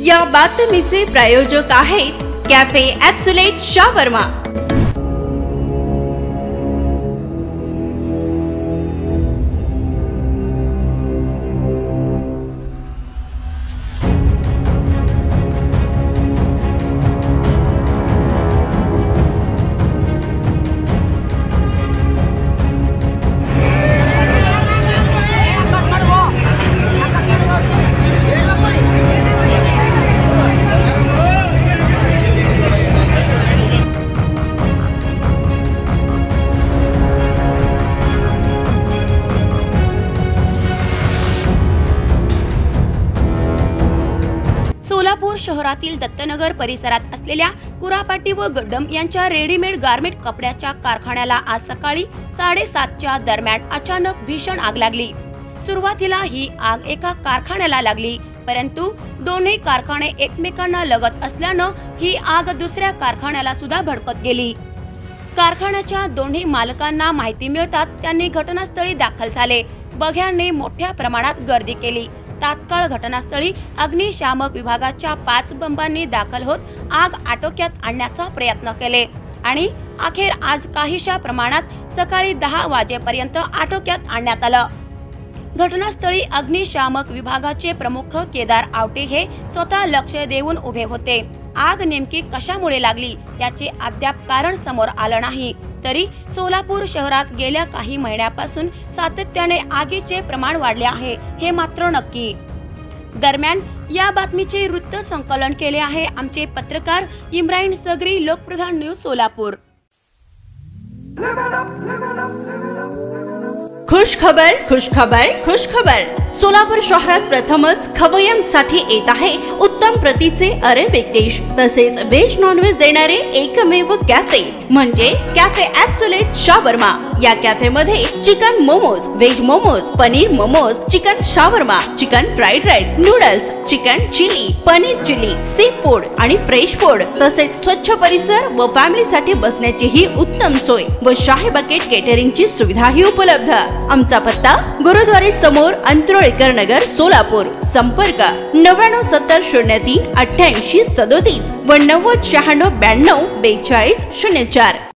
या बातमीचे प्रायोजक आहेत कॅफे ॲब्सोल्यूट शावर्मा। सोलापूर शहरातील दत्तनगर परिसरात असलेल्या कुरापाटी व गड्डम यांच्या रेडीमेड गारमेंट कपड्याच्या कारखान्याला आज सकाळी 7:30च्या दरम्यान अचानक भीषण आग लागली। सुरुवातीला ही आग एका कारखान्याला लागली, परंतु दोन्ही कारखाने एकमेकांना लगत असल्यानं ही आग दुसऱ्या कारखान्याला सुद्धा भडकत गेली। कारखान्याच्या दोन्ही मालकांना माहिती मिळताच त्यांनी घटनास्थळी दाखल झाले। बघ्यांनी मोठ्या प्रमाणात गर्दी केली। तात्काळ घटनास्थळी अग्निशामक विभागाच्या 5 बंबांनी दाखल होत आग आटोक्यात आणण्याचा प्रयत्न केले आणि अखेर आज काहीशा प्रमाणात सकाळी 10 वाजेपर्यंत आटोक्यात आणण्यात आलं। घटनास्थळी अग्निशामक विभागाचे प्रमुख केदार आवटे हे स्वतः लक्ष देऊन उभे होते। आग नेमकी कशामुळे लागली याचे अद्याप कारण समोर आलं नाही, तरी सोलापूर शहरात गेल्या काही महिन्यापासून सातत्याने आगीचे प्रमाण वाढले आहे हे मात्र नक्की। दरम्यान या बातमीचे वृत्त संकलन केले आहे आमचे पत्रकार इम्रान सगरी, लोकप्रधान न्यूज सोलापूर। खुश खबर, खुश खबर, खुश खबर। सोलापूर शहरात प्रथमच खवय्यांसाठी येत आहे उत्तम प्रतीचे अरेबिक डिश तसेच व्हेज नॉन व्हेज देणारे एकमेव कॅफे म्हणजे कॅफे ॲब्सोल्यूट शावर्मा। या कॅफे मध्ये chicken momos, veg momos, paneer momos, chicken shawarma, chicken fried rice, noodles, chicken chilli, paneer chilli, sea food आणि फ्रेश फूड तसेच स्वच्छ परिसर व फॅमिली साठी बसण्याची ही उत्तम सोय व शाही बकेट केटरिंगची सुविधाही उपलब्ध। आमचा पत्ता गुरुद्वारे समोर अंतरोळीकर नगर सोलापूर। संपर्क 9970038837 व 9096924204।